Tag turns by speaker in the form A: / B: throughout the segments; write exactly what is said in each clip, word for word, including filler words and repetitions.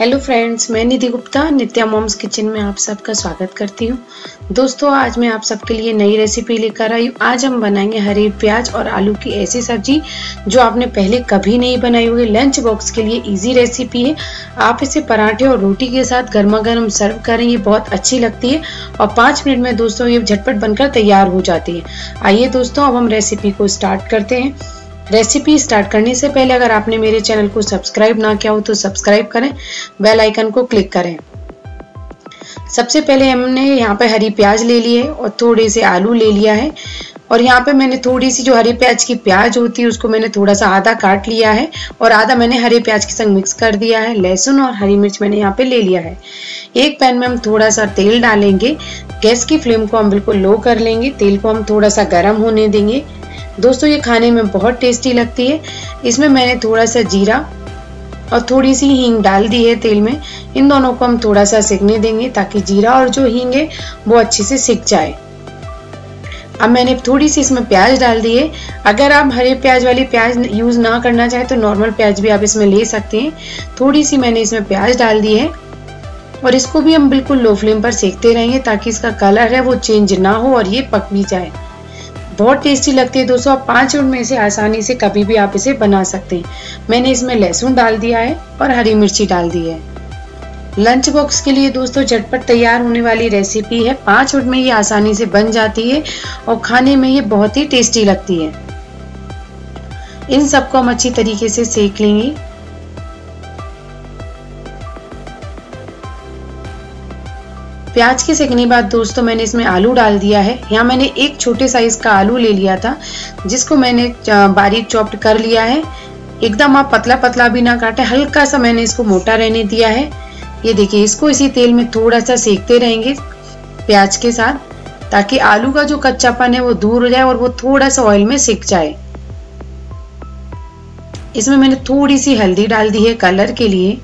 A: Hello friends, मैं Nidhi Gupta Nitya mom's kitchen में आप सबका स्वागत करती हूँ। दोस्तों, आज मैं आप सबके लिए नई रेसिपी लेकर आई हूँ। आज हम बनाएंगे हरी प्याज और आलू की ऐसी सब्जी जो आपने पहले कभी नहीं बनाई होगी। लंच बॉक्स के लिए इजी रेसिपी है। आप इसे पराठे और रोटी के साथ गर्मा गर्म सर्व करें, ये बहुत अच्छी लगती है और पाँच मिनट में दोस्तों ये झटपट बनकर तैयार हो जाती है। आइए दोस्तों, अब हम रेसिपी को स्टार्ट करते हैं। रेसिपी स्टार्ट करने से पहले अगर आपने मेरे चैनल को सब्सक्राइब ना किया हो तो सब्सक्राइब करें, बेल आइकन को क्लिक करें। सबसे पहले हमने यहाँ पे हरी प्याज ले ली है और थोड़े से आलू ले लिया है और यहाँ पे मैंने थोड़ी सी जो हरी प्याज की प्याज होती है उसको मैंने थोड़ा सा आधा काट लिया है और आधा मैंने हरे प्याज के संग मिक्स कर दिया है। लहसुन और हरी मिर्च मैंने यहाँ पे ले लिया है। एक पैन में हम थोड़ा सा तेल डालेंगे। गैस की फ्लेम को हम बिल्कुल लो कर लेंगे। तेल को हम थोड़ा सा गर्म होने देंगे। दोस्तों, ये खाने में बहुत टेस्टी लगती है। इसमें मैंने थोड़ा सा जीरा और थोड़ी सी हींग डाल दी है तेल में। इन दोनों को हम थोड़ा सा सिकने देंगे ताकि जीरा और जो हींग है वो अच्छे से सिक जाए। अब मैंने थोड़ी सी इसमें प्याज डाल दी है। अगर आप हरे प्याज वाली प्याज यूज ना करना चाहें तो नॉर्मल प्याज भी आप इसमें ले सकते हैं। थोड़ी सी मैंने इसमें प्याज डाल दी है और इसको भी हम बिल्कुल लो फ्लेम पर सेकते रहेंगे ताकि इसका कलर है वो चेंज ना हो और ये पक भी जाए। बहुत टेस्टी लगती है दोस्तों। आप पाँच मिनट में से आसानी से कभी भी आप इसे बना सकते हैं। मैंने इसमें लहसुन डाल दिया है और हरी मिर्ची डाल दी है। लंच बॉक्स के लिए दोस्तों झटपट तैयार होने वाली रेसिपी है। पाँच मिनट में ये आसानी से बन जाती है और खाने में ये बहुत ही टेस्टी लगती है। इन सबको हम अच्छी तरीके से सेक लेंगे। प्याज के सेकने के बाद दोस्तों मैंने इसमें आलू डाल दिया है। यहाँ मैंने एक छोटे साइज का आलू ले लिया था जिसको मैंने बारीक चॉप्ड कर लिया है। एकदम आप पतला पतला भी ना काटे, हल्का सा मैंने इसको मोटा रहने दिया है। ये देखिए, इसको इसी तेल में थोड़ा सा सेकते रहेंगे प्याज के साथ ताकि आलू का जो कच्चापन है वो दूर हो जाए और वो थोड़ा सा ऑयल में सिक जाए। इसमें मैंने थोड़ी सी हल्दी डाल दी है कलर के लिए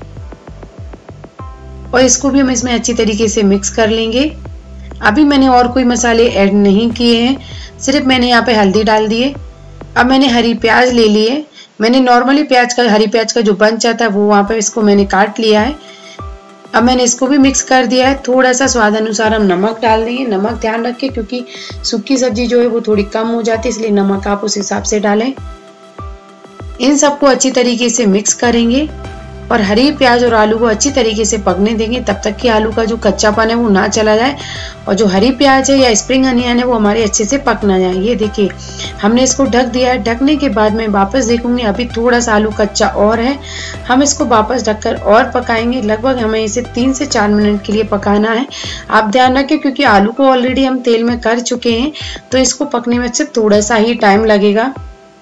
A: और इसको भी हम इसमें अच्छी तरीके से मिक्स कर लेंगे। अभी मैंने और कोई मसाले ऐड नहीं किए हैं, सिर्फ मैंने यहाँ पे हल्दी डाल दी है। अब मैंने हरी प्याज ले ली है। मैंने नॉर्मली प्याज का हरी प्याज का जो बंच आता है वो वहाँ पे इसको मैंने काट लिया है। अब मैंने इसको भी मिक्स कर दिया है। थोड़ा सा स्वाद अनुसार हम नमक डाल देंगे। नमक ध्यान रखें क्योंकि सूखी सब्जी जो है वो थोड़ी कम हो जाती है, इसलिए नमक आप उस हिसाब से डालें। इन सबको अच्छी तरीके से मिक्स करेंगे और हरी प्याज और आलू को अच्छी तरीके से पकने देंगे तब तक कि आलू का जो कच्चापन है वो ना चला जाए और जो हरी प्याज है या स्प्रिंग अनियन है वो हमारे अच्छे से पक ना जाए। ये देखिए, हमने इसको ढक दिया है। ढकने के बाद मैं वापस देखूंगी, अभी थोड़ा सा आलू कच्चा और है। हम इसको वापस ढककर और पकाएंगे। लगभग हमें इसे तीन से चार मिनट के लिए पकाना है। आप ध्यान रखें क्योंकि आलू को ऑलरेडी हम तेल में कर चुके हैं तो इसको पकने में सिर्फ थोड़ा सा ही टाइम लगेगा।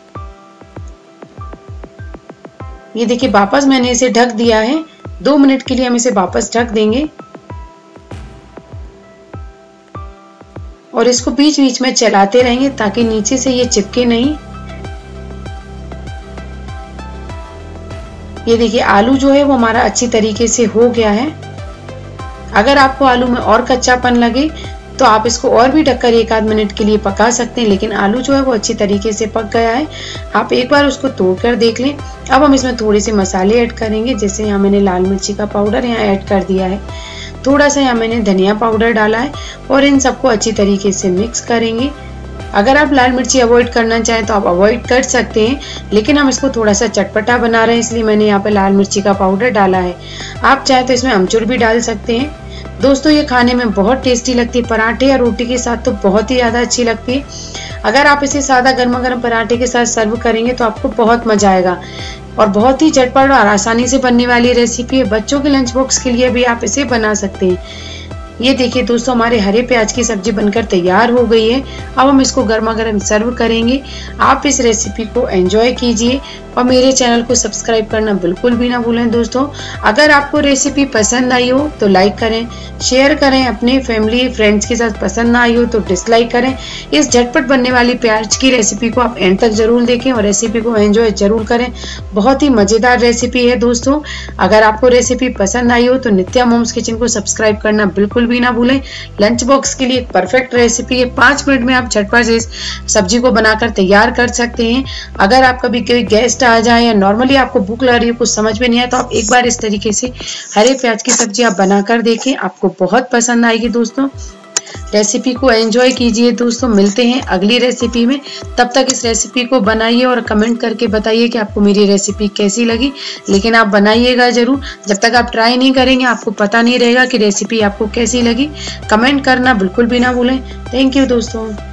A: ये देखिए, वापस मैंने इसे ढक दिया है। दो मिनट के लिए हम इसे वापस ढक देंगे और इसको बीच बीच में चलाते रहेंगे ताकि नीचे से ये चिपके नहीं। ये देखिए, आलू जो है वो हमारा अच्छी तरीके से हो गया है। अगर आपको आलू में और कच्चापन लगे तो आप इसको और भी ढककर एक आध मिनट के लिए पका सकते हैं, लेकिन आलू जो है वो अच्छी तरीके से पक गया है। आप एक बार उसको तोड़कर देख लें। अब हम इसमें थोड़े से मसाले ऐड करेंगे। जैसे यहाँ मैंने लाल मिर्ची का पाउडर यहाँ ऐड कर दिया है, थोड़ा सा यहाँ मैंने धनिया पाउडर डाला है और इन सबको अच्छी तरीके से मिक्स करेंगे। अगर आप लाल मिर्ची अवॉइड करना चाहें तो आप अवॉइड कर सकते हैं, लेकिन हम इसको थोड़ा सा चटपटा बना रहे हैं इसलिए मैंने यहाँ पे लाल मिर्ची का पाउडर डाला है। आप चाहे तो इसमें अमचूर भी डाल सकते हैं। दोस्तों, ये खाने में बहुत टेस्टी लगती है। पराठे या रोटी के साथ तो बहुत ही ज़्यादा अच्छी लगती है। अगर आप इसे सादा गर्मा गर्म पराठे के साथ सर्व करेंगे तो आपको बहुत मजा आएगा और बहुत ही झटपट और आसानी से बनने वाली रेसिपी है। बच्चों के लंच बॉक्स के लिए भी आप इसे बना सकते हैं। ये देखिए दोस्तों, हमारे हरे प्याज की सब्जी बनकर तैयार हो गई है। अब हम इसको गर्मा गर्म सर्व करेंगे। आप इस रेसिपी को एंजॉय कीजिए और मेरे चैनल को सब्सक्राइब करना बिल्कुल भी ना भूलें। दोस्तों, अगर आपको रेसिपी पसंद आई हो तो लाइक करें, शेयर करें अपने फैमिली फ्रेंड्स के साथ। पसंद ना आई हो तो डिसलाइक करें। इस झटपट बनने वाली प्याज की रेसिपी को आप एंड तक जरूर देखें और रेसिपी को एंजॉय जरूर करें। बहुत ही मजेदार रेसिपी है दोस्तों। अगर आपको रेसिपी पसंद आई हो तो नित्या मॉम्स किचन को सब्सक्राइब करना बिल्कुल भी ना भूलें। लंच बॉक्स के लिए एक परफेक्ट रेसिपी है। पाँच मिनट में आप झटपट से इस सब्जी को बनाकर तैयार कर सकते हैं। अगर आप कभी कोई गेस्ट टेस्ट आ जाए या नॉर्मली आपको भूख लग रही है, कुछ समझ में नहीं आए, तो आप एक बार इस तरीके से हरे प्याज की सब्जी आप बनाकर देखें, आपको बहुत पसंद आएगी। दोस्तों रेसिपी को एंजॉय कीजिए। दोस्तों मिलते हैं अगली रेसिपी में, तब तक इस रेसिपी को बनाइए और कमेंट करके बताइए कि आपको मेरी रेसिपी कैसी लगी। लेकिन आप बनाइएगा जरूर, जब तक आप ट्राई नहीं करेंगे आपको पता नहीं रहेगा कि रेसिपी आपको कैसी लगी। कमेंट करना बिल्कुल भी ना भूलें। थैंक यू दोस्तों।